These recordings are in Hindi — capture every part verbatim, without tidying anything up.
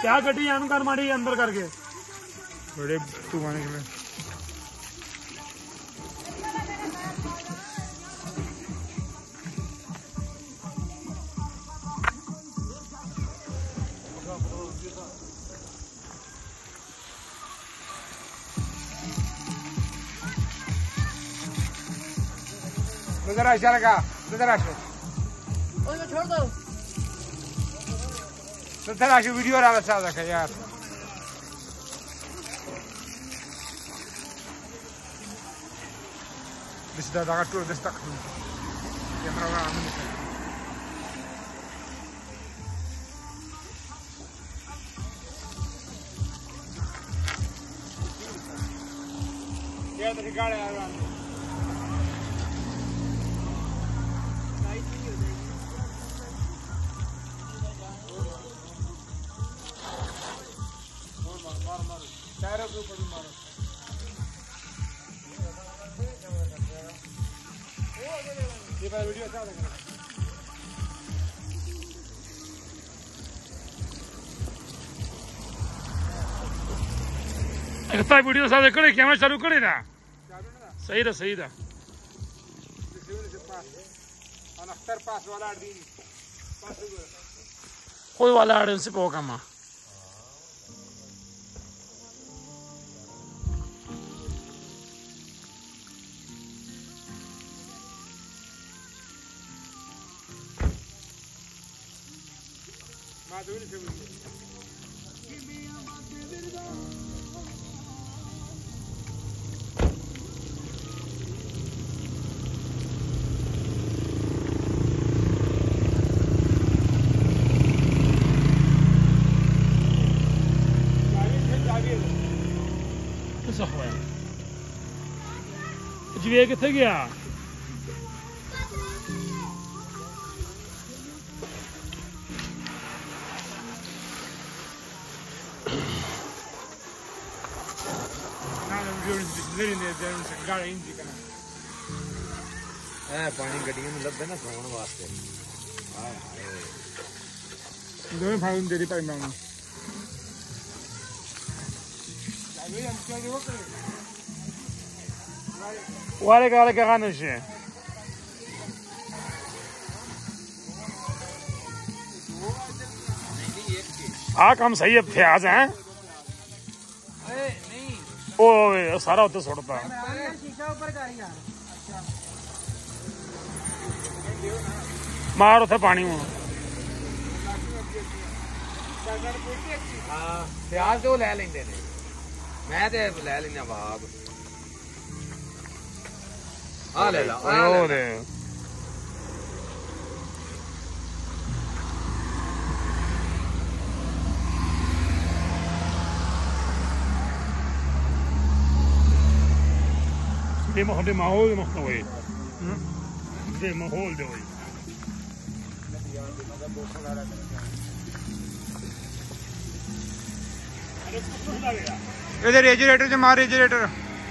क्या गड्डी आन कर माड़ी अंदर करके बड़े तूफान में उधर आशा का उधर आशो छोड़ दो उधर आशो वीडियो रहा अच्छा रखा यार दिस दा दा टू दिस तक कैमरा में आने क्या तेरी गाड़ी आ रहा है टायरों के ऊपर भी मारो ये भाई वीडियो अच्छा लग रहा है एकता वीडियो साथ करे कैमरा चालू करे ना सही रहा सही रहा अनख्तर पास वाला दिन पास कोई वाला आड़े उनसे पोका मां जी किथे गया पानी गड्डियों में लभदे ना सोने वास्ते दोनों भाई तेरी पाई मांग वाले का वाले क्या खाने से आ काम सही है प्याज हैं ओ सारा होता छोड़ता मार उठे पानी में प्याज तो ले लेंदे ने मैं ते ले लेना बाग आ ले ला ओ ले det må det माहौल मस्त होए det माहौल दे होए इधर रेजरेटर से मार रेजरेटर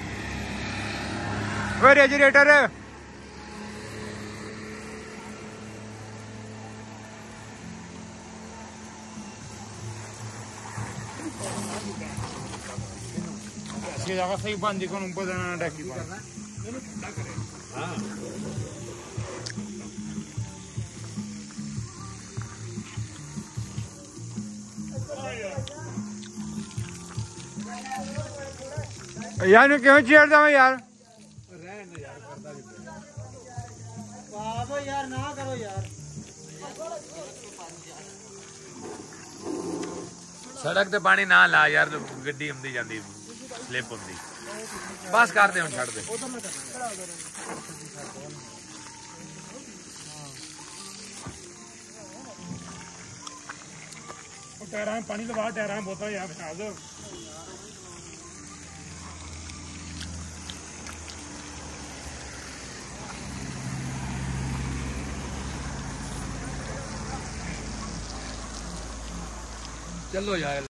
वो रेजरेटर ये जगह सही बंद कौन ऊपर जाना डाकी करना ठंडा करे हां यार ने क्यों छेड़दा मैं यार रहने यार करदा भी बाबा यार ना करो यार सड़क ते पानी ना ला यार गड्डी आंदी जांदी स्लिप होंदी बस कर दे हुन छड़ दे टायरां में पानी लगा टायरां में बोतल यार बिठा दो चलो यार।